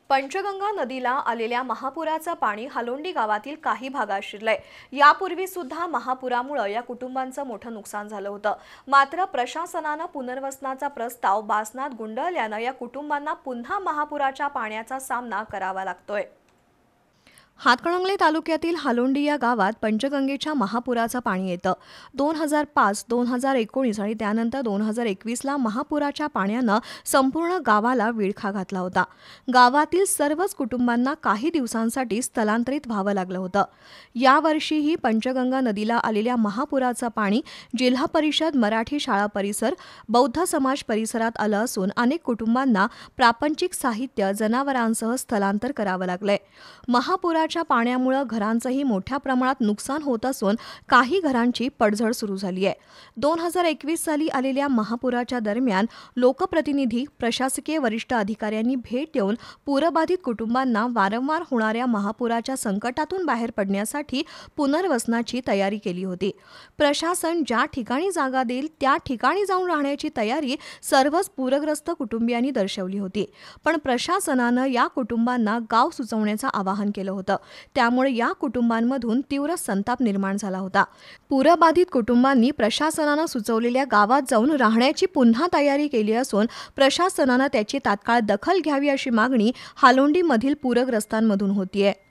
पंचगंगा नदीला आलेल्या महापुराचं पाणी हालोंडी गावातील काही भागात शिरलंय। यापूर्वी सुद्धा महापुरामुळे या कुटुंबांचं मोठं नुकसान झालं होतं। मात्र प्रशासनानं पुनर्वसनाचा प्रस्ताव बासनात गुंडळल्यानं या कुटुंबांना पुन्हा महापुराच्या पाण्याचा सामना करावा लागतोय। हातकणंगले तालुक्यातील हालोंडी या गावात पंचगंगेच्या महापुराचं पाणी येतं। 2005, 2019 आणि त्यानंतर 2021ला महापुराच्या पाण्यानं संपूर्ण गावाला विळखा घातला होता। गावातील सर्वच कुटुंबांना काही दिवसांसाठी स्थलांतरित व्हावं लागलं होतं। यावर्षीही पंचगंगा नदीला आलेल्या महापुराचं पाणी जिल्हा परिषद मराठी शाळा परिसर, बौद्ध समाज परिसरात आलं असून अनेक कुटुंबांना प्रापंचिक साहित्य, जनावरांसह स्थलांतर करावं लागलंय। महापुराच्या पाण्यामुळे घरांचंही मोठ्या प्रमाणात नुकसान होत असून काही घरांची पडझड सुरू झाली आहे। 2021 साली आलेल्या महापुराच्या दरम्यान लोकप्रतिनिधी, प्रशासकीय वरिष्ठ अधिकाऱ्यांनी भेट देऊन पूरबाधित कुटुंबांना वारंवार होणाऱ्या महापुराच्या संकटातून बाहेर पडण्यासाठी पुनर्वसनाची तयारी केली होती। प्रशासन ज्या ठिकाणी जागा देईल त्या ठिकाणी जाऊन राहण्याची तयारी सर्वच पूरग्रस्त कुटुंबियांनी दर्शवली होती। पण प्रशासनानं या कुटुंबांना गाव सुचवण्याचं आवाहन केलं होतं। त्यामुळे या कुटुंबांमधून तीव्र संताप निर्माण झाला होता। पूरबाधित कुटुंबांनी प्रशासनानं सुचवलेल्या गावात जाऊन राहण्याची पुन्हा तयारी केली असून प्रशासनानं त्याची तात्काळ दखल घ्यावी अशी मागणी हालोंडीमधील पूरग्रस्तांमधून होतीये।